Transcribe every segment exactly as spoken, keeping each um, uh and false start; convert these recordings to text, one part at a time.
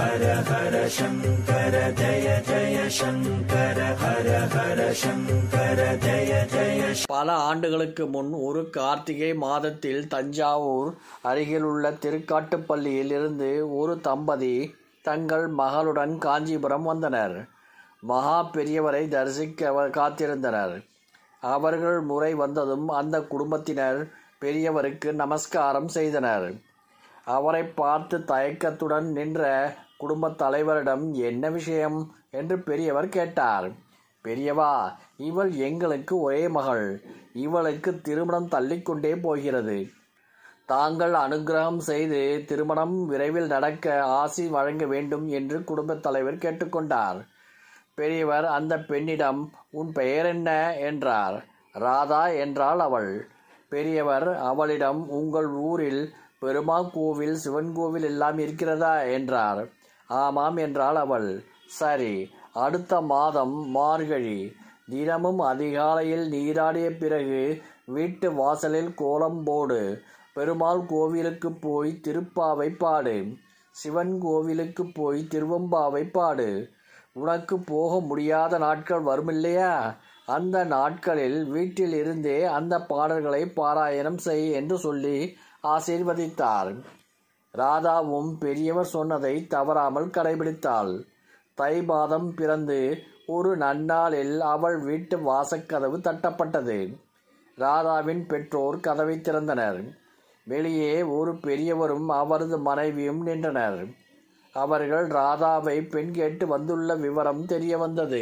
ஹர ஹர சங்கர ஜய ஜய சங்கர ஹர ஹர சங்கர ஜய ஜய. பல ஆண்டுகளுக்கு முன் ஒரு கார்த்திகை மாதத்தில் தஞ்சாவூர் அருகிலுள்ள திருக்காட்டுப்பள்ளியில் இருந்து ஒரு தம்பதி தங்கள் மகளுடன் காஞ்சிபுரம் வந்தனர். மகா பெரியவரை தரிசிக்க காத்திருந்தனர். அவர்கள் முறை வந்ததும் அந்த குடும்பத்தினர் பெரியவருக்கு நமஸ்காரம் செய்தனர். அவரை பார்த்து தயக்கத்துடன் நின்ற குடும்பத் தலைவரிடம் என்ன விஷயம் என்று பெரியவர் கேட்டார். பெரியவா, இவள் எங்களுக்கு ஒரே மகள். இவளுக்கு திருமணம் தள்ளிக்கொண்டே போகிறது. தாங்கள் அனுக்கிரகம் செய்து திருமணம் விரைவில் நடக்க ஆசி வழங்க வேண்டும் என்று குடும்பத் தலைவர் கேட்டுக்கொண்டார். பெரியவர் அந்த பெண்ணிடம் உன் பெயர் என்ன என்றார். ராதா என்றாள் அவள். பெரியவர் அவளிடம் உங்கள் ஊரில் பெருமாள் கோவில், சிவன் கோவில் எல்லாம் இருக்கிறதா என்றார். ஆமாம் என்றாள் அவள். சரி, அடுத்த மாதம் மார்கழி தினமும் அதிகாலையில் நீராடிய பிறகு வீட்டு வாசலில் கோலம் போடு. பெருமாள் கோவிலுக்கு போய் திருப்பாவை பாடு. சிவன் கோவிலுக்கு போய் திருவம்பாவை பாடு. உனக்கு போக முடியாத நாட்கள் வருமில்லையா? அந்த நாட்களில் வீட்டில் இருந்தே அந்த பாடல்களை பாராயணம் செய் என்று சொல்லி ஆசீர்வதித்தார். ராதாவும் பெரியவர் சொன்னதை தவறாமல் கடைபிடித்தாள். தை மாதம் பிறந்து ஒரு நன்னாளில் அவள் வீட்டு வாசக்கதவு தட்டப்பட்டது. ராதாவின் பெற்றோர் கதவை திறந்தனர். வெளியே ஒரு பெரியவரும் அவரது மனைவியும் நின்றனர். அவர்கள் ராதாவை பெண் கேட்டு வந்துள்ள விவரம் தெரிய வந்தது.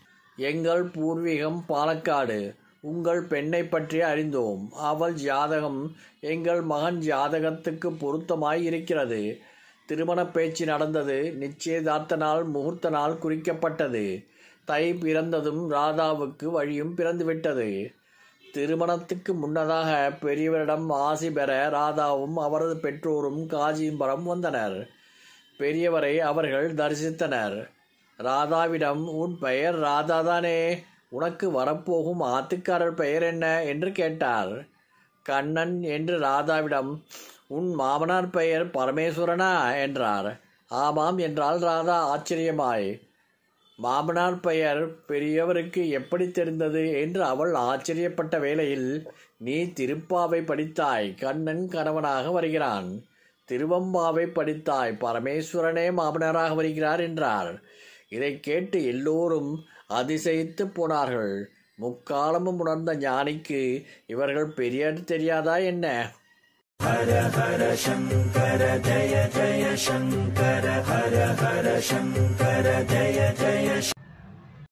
எங்கள் பூர்வீகம் பாலக்காடு. உங்கள் பெண்ணை பற்றி அறிந்தோம். அவள் ஜாதகம் எங்கள் மகன் ஜாதகத்துக்கு பொருத்தமாய் இருக்கிறது. திருமண பேச்சு நடந்தது. நிச்சயதார்த்த நாள், முகூர்த்த நாள் குறிக்கப்பட்டது. தை பிறந்ததும் ராதாவுக்கு வழியும் பிறந்துவிட்டது. திருமணத்துக்கு முன்னதாக பெரியவரிடம் ஆசி பெற ராதாவும் அவரது பெற்றோரும் காஞ்சிபுரம் வந்தனர். பெரியவரை அவர்கள் தரிசித்தனர். ராதாவிடம் உன் பெயர் ராதாதானே, உனக்கு வரப்போகும் ஆத்துக்காரர் பெயர் என்ன என்று கேட்டார். கண்ணன் என்று ராதாவிடம் உன் மாமனார் பெயர் பரமேஸ்வரனா என்றார். ஆமாம் என்றாள் ராதா ஆச்சரியமாய். மாமனார் பெயர் பெரியவருக்கு எப்படி தெரிந்தது என்று அவள் ஆச்சரியப்பட்ட வேளையில், நீ திருப்பாவை படித்தாய், கண்ணன் கணவனாக வருகிறான். திருவம்பாவை படித்தாய், பரமேஸ்வரனே மாமனாராக வருகிறார் என்றார். இதை கேட்டு எல்லோரும் அதிசயித்து போனார்கள். முக்காலமும் உணர்ந்த ஞானிக்கு இவர்கள் பெரியர் தெரியாதா என்ன? ஹர ஹர சங்கர ஜய ஜய சங்கர ஹர ஹர சங்கர ஜய ஜய